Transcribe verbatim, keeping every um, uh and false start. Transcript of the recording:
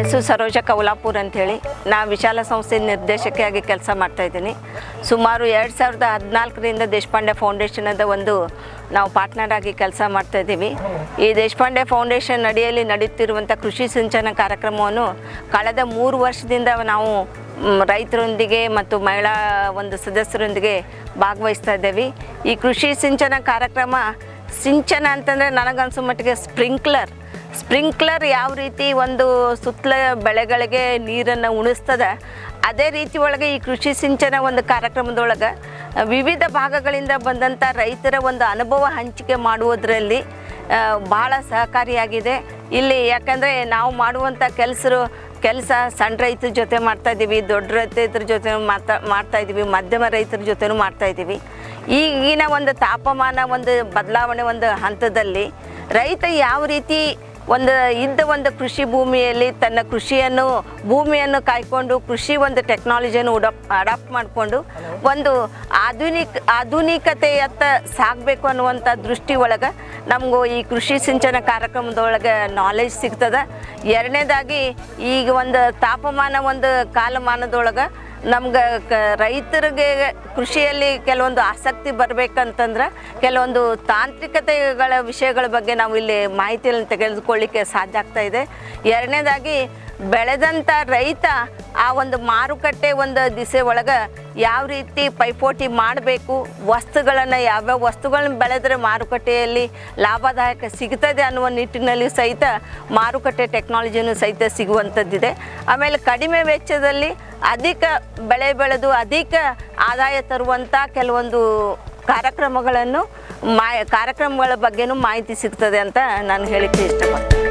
ಹೆಸರು ಸರೋಜ ಕೌಲಾಪುರ್ ಅಂಥೇಳಿ. ನಾ ವಿಶಾಲ ಸಂಸ್ಥೆ ನಿರ್ದೇಶಕಿಯಾಗಿ ಕೆಲಸ ಮಾಡ್ತಾಯಿದ್ದೀನಿ. ಸುಮಾರು ಎರಡು ಸಾವಿರದ ಹದಿನಾಲ್ಕರಿಂದ ದೇಶಪಾಂಡೆ ಫೌಂಡೇಶನದ ಒಂದು ನಾವು ಪಾರ್ಟ್ನರ್ ಆಗಿ ಕೆಲಸ ಮಾಡ್ತಾಯಿದ್ದೀವಿ. ಈ ದೇಶಪಾಂಡೆ ಫೌಂಡೇಶನ್ ಅಡಿಯಲ್ಲಿ ನಡೆಯುತ್ತಿರುವಂಥ ಕೃಷಿ ಸಿಂಚನ ಕಾರ್ಯಕ್ರಮವನ್ನು ಕಳೆದ ಮೂರು ವರ್ಷದಿಂದ ನಾವು ರೈತರೊಂದಿಗೆ ಮತ್ತು ಮಹಿಳಾ ಒಂದು ಸದಸ್ಯರೊಂದಿಗೆ ಭಾಗವಹಿಸ್ತಾ ಇದ್ದೇವೆ. ಈ ಕೃಷಿ ಸಿಂಚನ ಕಾರ್ಯಕ್ರಮ ಸಿಂಚನ ಅಂತಂದರೆ ನನಗನ್ಸೋ ಮಟ್ಟಿಗೆ ಸ್ಪ್ರಿಂಕ್ಲರ್ ಸ್ಪ್ರಿಂಕ್ಲರ್ ಯಾವ ರೀತಿ ಒಂದು ಸುತ್ತಲ ಬೆಳೆಗಳಿಗೆ ನೀರನ್ನು ಉಣಿಸ್ತದೆ, ಅದೇ ರೀತಿ ಒಳಗೆ ಈ ಕೃಷಿ ಸಿಂಚನ ಒಂದು ಕಾರ್ಯಕ್ರಮದೊಳಗೆ ವಿವಿಧ ಭಾಗಗಳಿಂದ ಬಂದಂಥ ರೈತರ ಒಂದು ಅನುಭವ ಹಂಚಿಕೆ ಮಾಡುವುದರಲ್ಲಿ ಭಾಳ ಸಹಕಾರಿಯಾಗಿದೆ. ಇಲ್ಲಿ ಯಾಕಂದರೆ ನಾವು ಮಾಡುವಂಥ ಕೆಲಸರು ಕೆಲಸ ಸಣ್ಣ ರೈತರ ಜೊತೆ ಮಾಡ್ತಾಯಿದ್ದೀವಿ, ದೊಡ್ಡ ರೈತರ ಜೊತೆ ಮಾತಾ ಮಾಡ್ತಾಯಿದ್ದೀವಿ, ಮಧ್ಯಮ ರೈತರ ಜೊತೆನೂ ಮಾಡ್ತಾಯಿದ್ದೀವಿ. ಈಗಿನ ಒಂದು ತಾಪಮಾನ ಒಂದು ಬದಲಾವಣೆ ಒಂದು ಹಂತದಲ್ಲಿ ರೈತ ಯಾವ ರೀತಿ ಒಂದು ಇದ್ದ ಒಂದು ಕೃಷಿ ಭೂಮಿಯಲ್ಲಿ ತನ್ನ ಕೃಷಿಯನ್ನು ಭೂಮಿಯನ್ನು ಕಾಯ್ಕೊಂಡು ಕೃಷಿ ಒಂದು ಟೆಕ್ನಾಲಜಿಯನ್ನು ಉಡಪ್ ಅಡಾಪ್ಟ್ ಮಾಡಿಕೊಂಡು ಒಂದು ಆಧುನಿಕ ಆಧುನಿಕತೆಯತ್ತ ಸಾಗಬೇಕು ಅನ್ನುವಂಥ ದೃಷ್ಟಿ ಒಳಗೆ ನಮಗೂ ಈ ಕೃಷಿ ಸಿಂಚನ ಕಾರ್ಯಕ್ರಮದೊಳಗೆ ನಾಲೆಜ್ ಸಿಗ್ತದೆ. ಎರಡನೇದಾಗಿ ಈಗ ಒಂದು ತಾಪಮಾನ ಒಂದು ಕಾಲಮಾನದೊಳಗೆ ನಮ್ಗೆ ಕ ರೈತರಿಗೆ ಕೃಷಿಯಲ್ಲಿ ಕೆಲವೊಂದು ಆಸಕ್ತಿ ಬರಬೇಕಂತಂದ್ರೆ ಕೆಲವೊಂದು ತಾಂತ್ರಿಕತೆಗಳ ವಿಷಯಗಳ ಬಗ್ಗೆ ನಾವು ಇಲ್ಲಿ ಮಾಹಿತಿಯನ್ನು ತೆಗೆದುಕೊಳ್ಳಿಕ್ಕೆ ಸಾಧ್ಯ ಆಗ್ತಾ ಇದೆ. ಎರಡನೇದಾಗಿ ಬೆಳೆದಂಥ ರೈತ ಆ ಒಂದು ಮಾರುಕಟ್ಟೆ ಒಂದು ದಿಸೆ ಒಳಗೆ ಯಾವ ರೀತಿ ಪೈಪೋಟಿ ಮಾಡಬೇಕು, ವಸ್ತುಗಳನ್ನು ಯಾವ್ಯಾವ ವಸ್ತುಗಳನ್ನ ಬೆಳೆದ್ರೆ ಮಾರುಕಟ್ಟೆಯಲ್ಲಿ ಲಾಭದಾಯಕ ಸಿಗ್ತದೆ ಅನ್ನುವ ನಿಟ್ಟಿನಲ್ಲಿ ಸಹಿತ ಮಾರುಕಟ್ಟೆ ಟೆಕ್ನಾಲಜಿನೂ ಸಹಿತ ಸಿಗುವಂಥದ್ದಿದೆ. ಆಮೇಲೆ ಕಡಿಮೆ ವೆಚ್ಚದಲ್ಲಿ ಅಧಿಕ ಬೆಳೆ ಬೆಳೆದು ಅಧಿಕ ಆದಾಯ ತರುವಂಥ ಕೆಲವೊಂದು ಕಾರ್ಯಕ್ರಮಗಳನ್ನು ಮಾ ಕಾರ್ಯಕ್ರಮಗಳ ಬಗ್ಗೆನೂ ಮಾಹಿತಿ ಸಿಗ್ತದೆ ಅಂತ ನಾನು ಹೇಳಿಕ್ಕೆ ಇಷ್ಟಪಡ್ತೀನಿ.